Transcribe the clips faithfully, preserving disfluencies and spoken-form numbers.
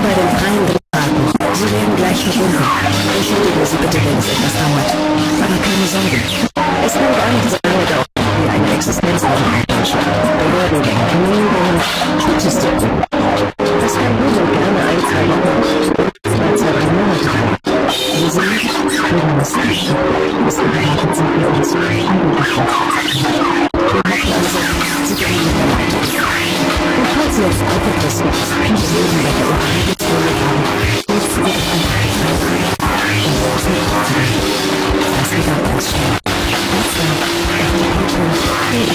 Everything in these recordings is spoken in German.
Willkommen bei den freien Drittfahrten. Sie werden gleich verbunden. Entschuldigen Sie bitte, wenn es etwas dauert. Aber keine Sorge. Es nimmt an, diese lange dauert wie eine Existenzlose in Deutschland. Behördengänge, Genehmigungen, Statistiken. Das kann gut und gerne ein, zwei Wochen, zwei, zwei, drei Monate dauern. Sie sehen, wir müssen nicht. Bis erwartet sind wir uns eigentlich fest. Wir hoffen also, Sie kriegen mit der Leitung. Und falls Sie jetzt auch etwas nicht sehen, bei der Urheberrechte haben, nichts mit einem das geht auch ganz schnell. Das war der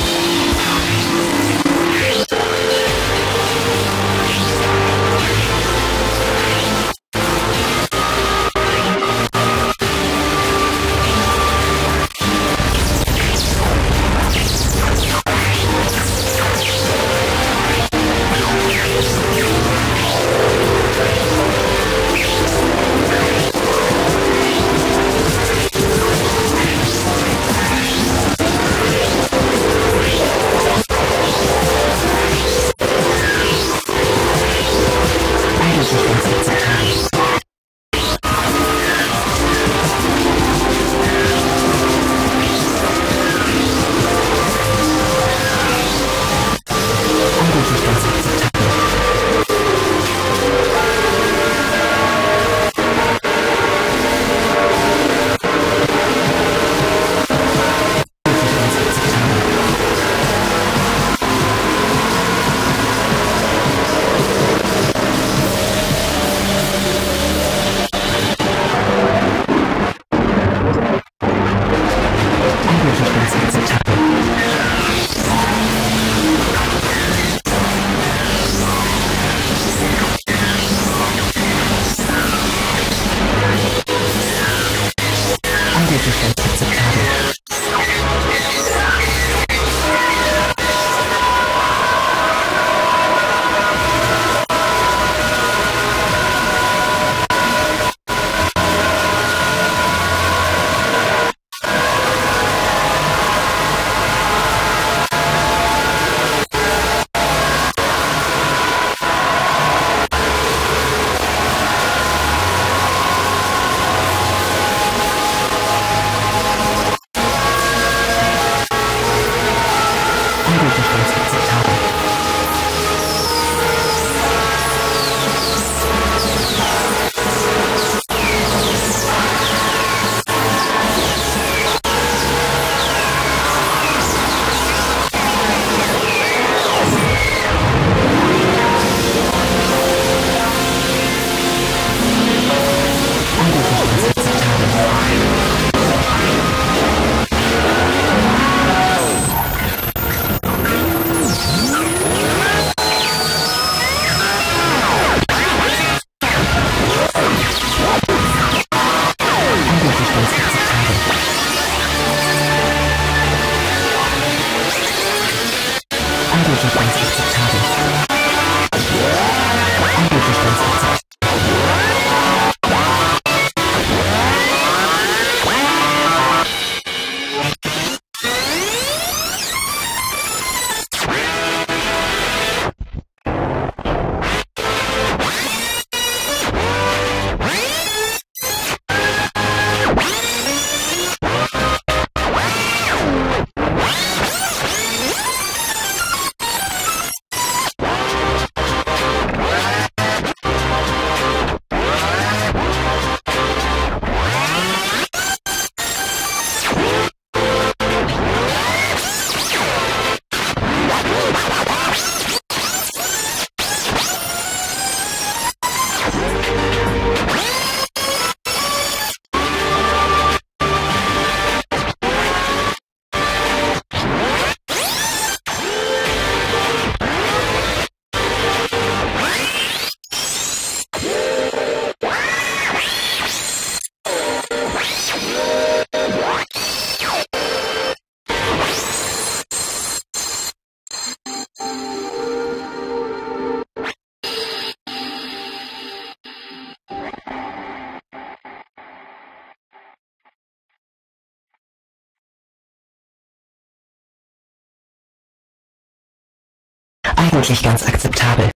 Eigentlich ganz akzeptabel.